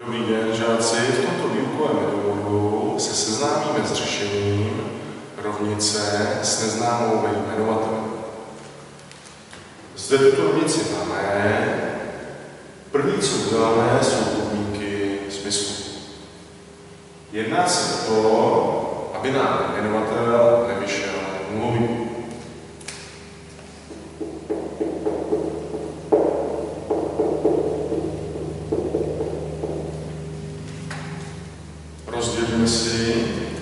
Dobrý den, žáci. V tomto výukovém modulu se seznámíme s řešením rovnice s neznámou jmenovatelem. Zde tuto rovnici máme. První, co uděláme, jsou podmínky smyslu. Jedná se o to, aby nám jmenovatel nevyšel nulový. Rozdělíme si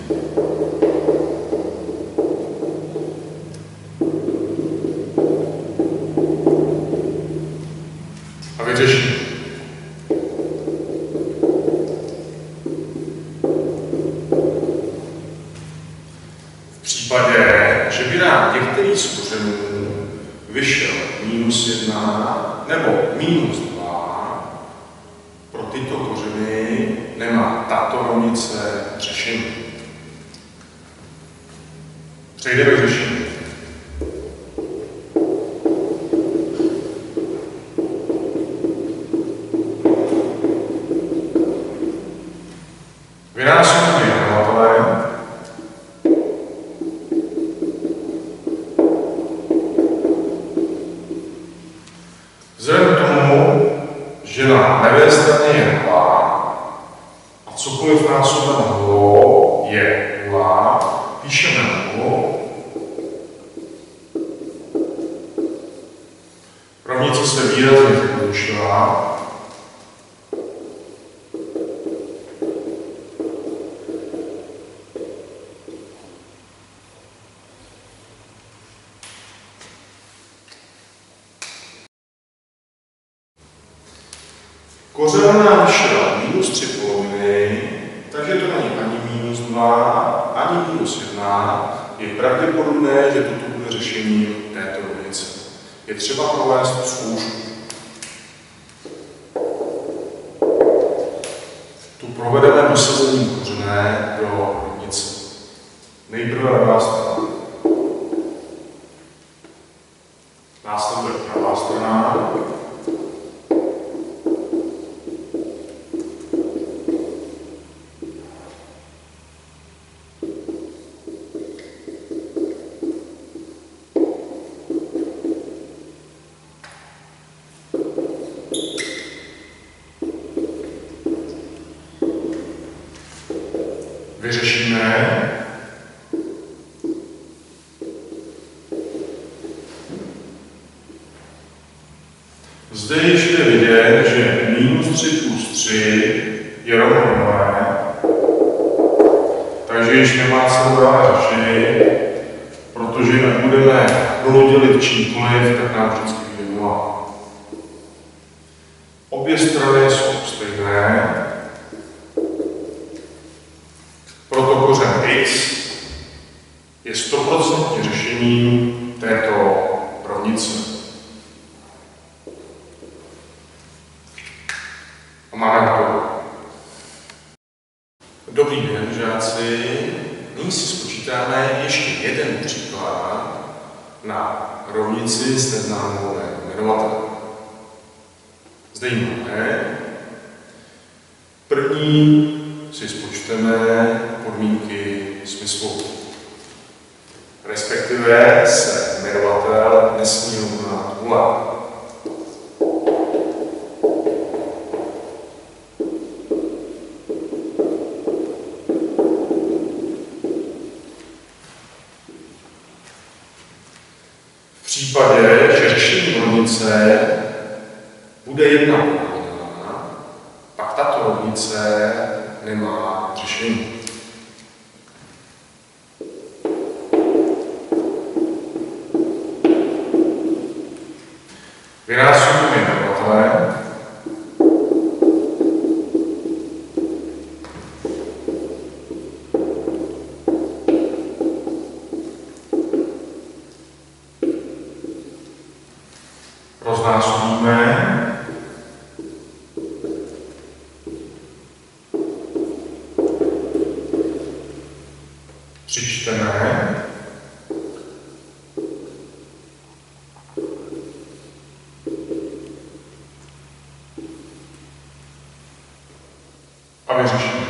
a vyřešíme. V případě, že by nám některý z kořenů vyšel -1 nebo -2, pro tyto kořeny nemá tato rovnice řešení. Přejdeme k řešení. Vynášíme jmenovatelem. Vzhledem k tomu, že na levé straně je 0 a cokoliv násobem 0 je 0, píšeme 0. Rovnice se výrazně zjednodušila. Kořen nám vyšel -3/2, takže to není ani -2, ani -1. Je pravděpodobné, že toto bude řešením této rovnice. Je třeba provést zkoušku. Tu provedeme dosazením kořené do rovnice. Nejprve levá strana. Následuje pravá strana. Vyřešíme. Zde již je vidět, že -3 + 3 je rovno 0, takže již nemá cenu dále řešit, protože jinak budeme 0 dělit čímkoliv, tak nám vždycky vyjde 0. Obě strany jsou stejné. Proto kořen x je 100% řešením této rovnice. A máme to. Dobrý den, žáci. Nyní si spočítáme ještě jeden příklad na rovnici s neznámou jmenovatelem. Zde ji máme. První si spočteme podmínky smyslu. Respektive se jmenovatel nesmí rovnat 0. V případě, že řešení rovnice bude 1, pak tato rovnice nemá řešení. Vynášíme jmenovatele. Roznášíme. Přičteme. a vyřešíme.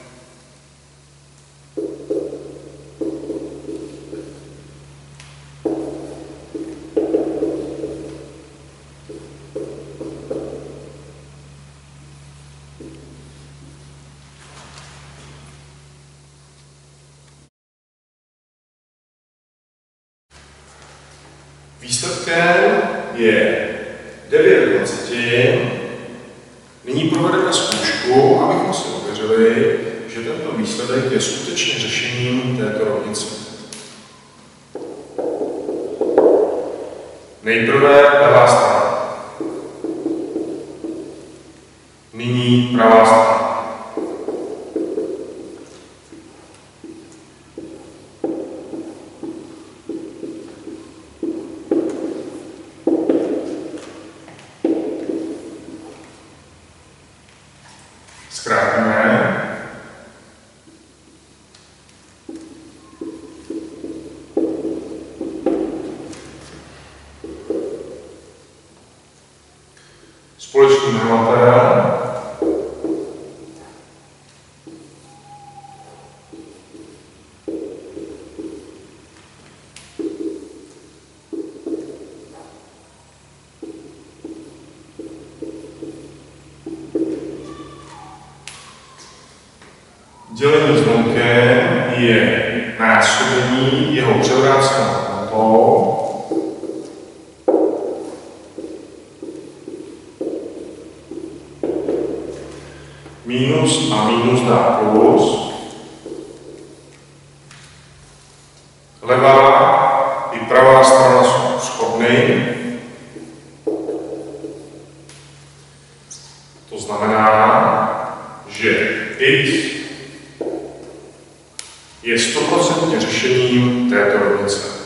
Výsledkem je 9/20. Nyní provedeme zkoušku, abychom si ověřili, že tento výsledek je skutečně řešením této rovnice. Nejprve levá strana. Nyní pravá strana. Zkrátíme. Společný jmenovatel. Dělení zvonkem je násobení jeho převrácenou hodnotou. Minus a minus dá plus. Levá i pravá strana jsou shodné. To znamená, že x je 100% řešením této rovnice.